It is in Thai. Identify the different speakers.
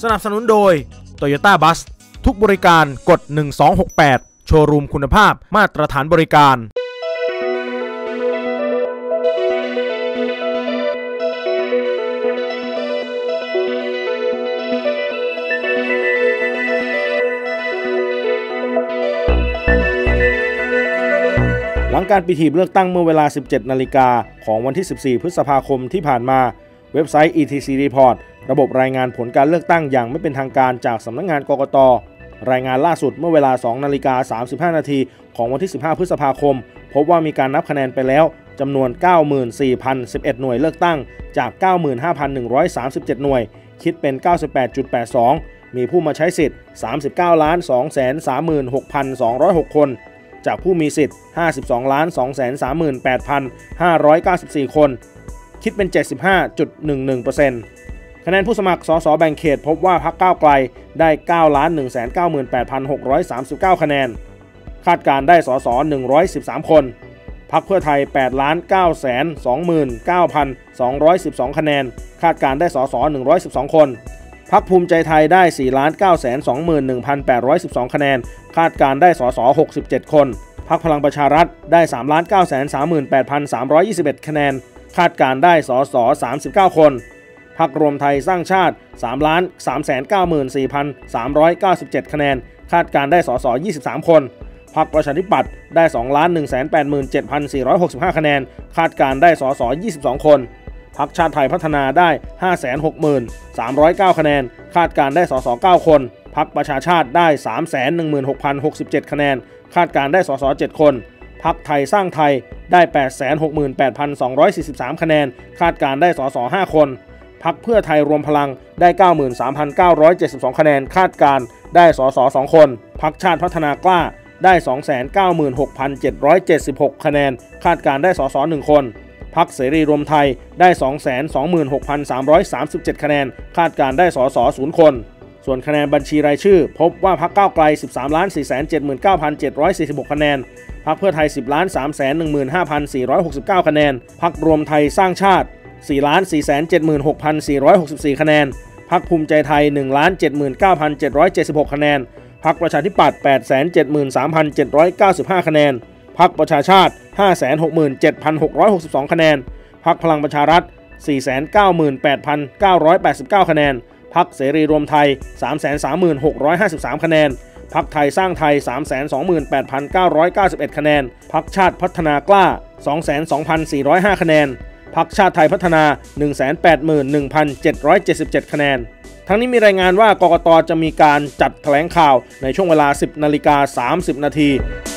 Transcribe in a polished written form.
Speaker 1: สนับสนุนโดย Toyota Bus ทุกบริการกด1268โชว์รูมคุณภาพมาตรฐานบริการหลังการปิดหีบเลือกตั้งเมื่อเวลา 17 นาฬิกาของวันที่ 14 พฤษภาคมที่ผ่านมาเว็บไซต์ ETC Report ระบบรายงานผลการเลือกตั้งอย่างไม่เป็นทางการจากสำนักงานกกต.รายงานล่าสุดเมื่อเวลา 2 นาฬิกา 35 นาทีของวันที่ 15 พฤษภาคมพบว่ามีการนับคะแนนไปแล้วจำนวน 94,011 หน่วยเลือกตั้งจาก 95,137 หน่วยคิดเป็น 98.82 มีผู้มาใช้สิทธิ์ 39,236,206 คนจากผู้มีสิทธิ์ 52,238,594 คนคิดเป็น 75.11% คะแนนผู้สมัครสสแบ่งเขตพบว่าพรรคก้าวไกลได้ 9,198,639 คะแนนคาดการได้สส113 คนพรรคเพื่อไทย 8,929,212 คะแนนคาดการได้สส112 คนพรรคภูมิใจไทยได้ 4,921,812 คะแนนคาดการได้สส67 คนพรรคพลังประชารัฐได้ 3,938,321 คะแนนคาดการได้สส39 คนพรรครวมไทยสร้างชาติ 3,394,397 คะแนนคาดการได้สส23 คนพรรคประชาธิปัตย์ได้ 2,187,465 คะแนนคาดการได้สส22 คนพรรคชาติไทยพัฒนาได้ 560,309 คะแนนคาดการได้สส9คนพรรคประชาชาติได้ 316,067 คะแนนคาดการได้สส7คนพรรคไทยสร้างไทยได้ 868,243 คะแนนคาดการได้สส5คนพรรคเพื่อไทยรวมพลังได้ 93,972 คะแนนคาดการได้สส2คนพรรคชาติพัฒนากล้าได้ 296,776 คะแนนคาดการได้สส1คนพรรคเสรีรวมไทยได้ 226,337 คะแนนคาดการได้สส0คนส่วนคะแนนบัญชีรายชื่อพบว่าพรรคก้าวไกล 13,479,746 คะแนนพรรคเพื่อไทย 10,315,469 คะแนนพรรครวมไทยสร้างชาติ 4,476,464 คะแนนพรรคภูมิใจไทย 1,79,776 คะแนนพรรคประชาธิปัตย์ 873,795 คะแนนพรรคประชาชาติ 567,662 คะแนนพรรคพลังประชารัฐ 498,989 คะแนนพรรคเสรีรวมไทย 336,53 คะแนนพรรคไทยสร้างไทย 328,991 คะแนนพรรคชาติพัฒนากล้า 22,405 คะแนนพรรคชาติไทยพัฒนา 181,777 คะแนนทั้งนี้มีรายงานว่ากกต.จะมีการจัดแถลงข่าวในช่วงเวลา 10:30 นาที